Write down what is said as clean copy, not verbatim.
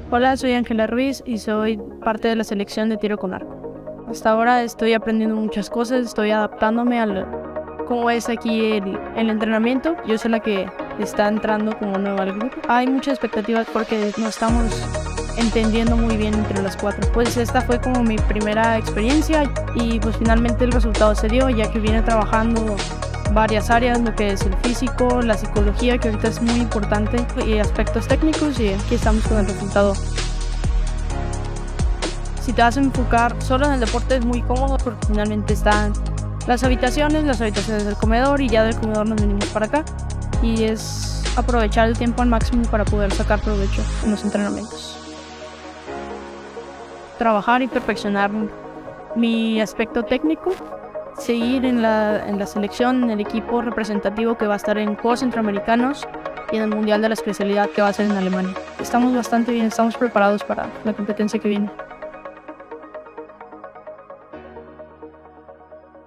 Hola, soy Ángela Ruiz y soy parte de la selección de tiro con arco. Hasta ahora estoy aprendiendo muchas cosas, estoy adaptándome a cómo es aquí el entrenamiento. Yo soy la que está entrando como nueva al grupo. Hay muchas expectativas porque nos estamos entendiendo muy bien entre las cuatro. Pues esta fue como mi primera experiencia y pues finalmente el resultado se dio, ya que vine trabajando varias áreas, lo que es el físico, la psicología, que ahorita es muy importante, y aspectos técnicos, y aquí estamos con el resultado. Si te vas a enfocar solo en el deporte es muy cómodo porque finalmente están las habitaciones del comedor, y ya del comedor nos venimos para acá, y es aprovechar el tiempo al máximo para poder sacar provecho en los entrenamientos. Trabajar y perfeccionar mi aspecto técnico, seguir en la selección, en el equipo representativo que va a estar en Juegos Centroamericanos y en el Mundial de la especialidad que va a ser en Alemania. Estamos bastante bien, estamos preparados para la competencia que viene.